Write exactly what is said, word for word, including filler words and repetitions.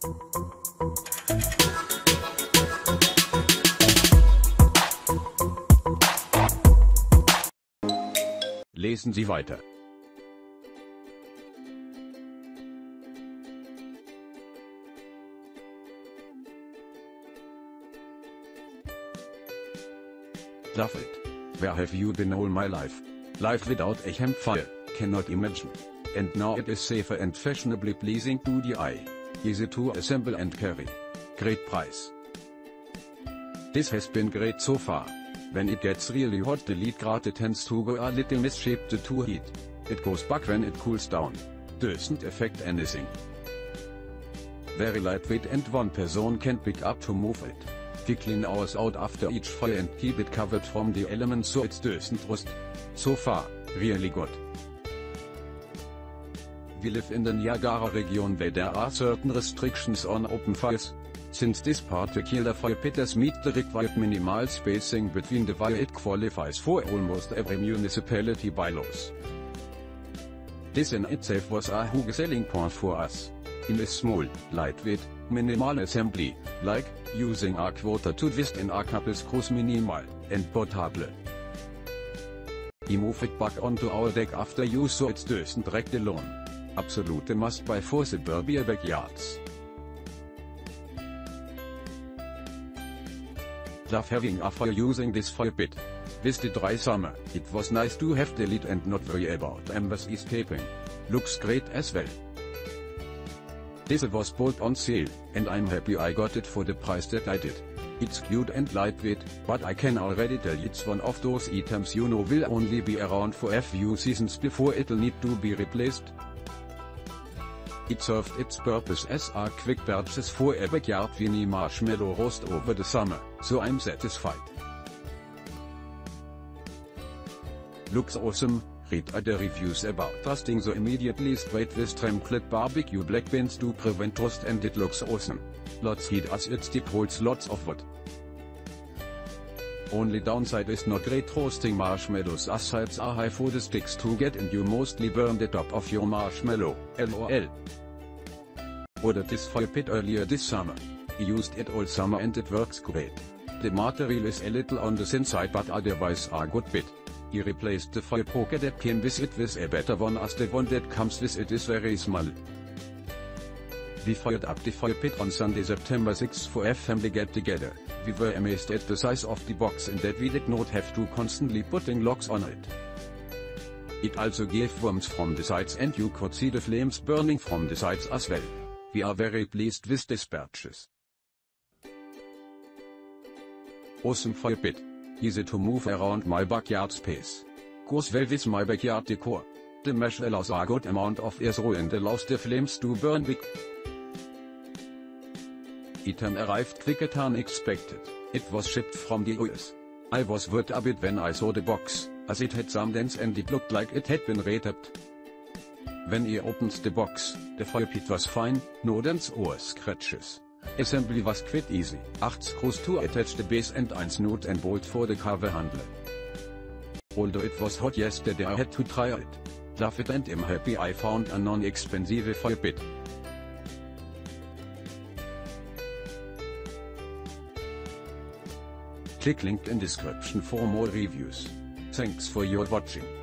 Lesen Sie weiter. Love it. Where have you been all my life? Life without a campfire, cannot imagine. And now it is safer and fashionably pleasing to the eye. Easy to assemble and carry. Great price. This has been great so far. When it gets really hot, the lead grate tends to go a little misshaped to heat. It goes back when it cools down. Doesn't affect anything. Very lightweight and one person can pick up to move it. We clean ours out after each fire and keep it covered from the elements so it doesn't rust. So far, really good. We live in the Niagara region where there are certain restrictions on open fires. Since this particular fire pit does meet the required minimal spacing between the fire, it qualifies for almost every municipality bylaws. This in itself was a huge selling point for us. In a small, lightweight, minimal assembly, like using a quarter to twist in a couple screws, minimal and portable. We move it back onto our deck after use so it doesn't wreck the lawn. Absolute must buy for suburbia backyards. Love having a fire using this fire pit. With the dry summer, it was nice to have the lid and not worry about embers escaping. Looks great as well. This was bought on sale, and I'm happy I got it for the price that I did. It's cute and lightweight, but I can already tell it's one of those items you know will only be around for a few seasons before it'll need to be replaced. It served its purpose as a quick purchase for a backyard mini marshmallow roast over the summer, so I'm satisfied. Looks awesome. Read other reviews about trusting the immediately straight with trim-clip barbecue black beans to prevent rust, and it looks awesome. Lots heat as it still holds lots of wood. Only downside is not great roasting marshmallows as sides are high for the sticks to get and you mostly burn the top of your marshmallow, lol. Ordered this fire pit earlier this summer. I used it all summer and it works great. The material is a little on the thin side but otherwise a good bit. I replaced the fire poker that came with it with a better one as the one that comes with it is very small. We fired up the fire pit on Sunday, September sixth for a family get-together. We were amazed at the size of the box and that we did not have to constantly putting locks on it. It also gave warmth from the sides and you could see the flames burning from the sides as well. We are very pleased with this purchase. Awesome fire pit. Easy to move around my backyard space. Goes well with my backyard decor. The mesh allows a good amount of airflow and allows the flames to burn quick. Item arrived quicker than expected. It was shipped from the U S. I was worried a bit when I saw the box, as it had some dents and it looked like it had been retapped. When I opened the box, the fire pit was fine, no dents or scratches. Assembly was quite easy. Eight screws to attach the base and one nut and bolt for the cover handle. Although it was hot yesterday, I had to try it. Love it and I'm happy I found a non-expensive fire pit. Click link in description for more reviews. Thanks for your watching.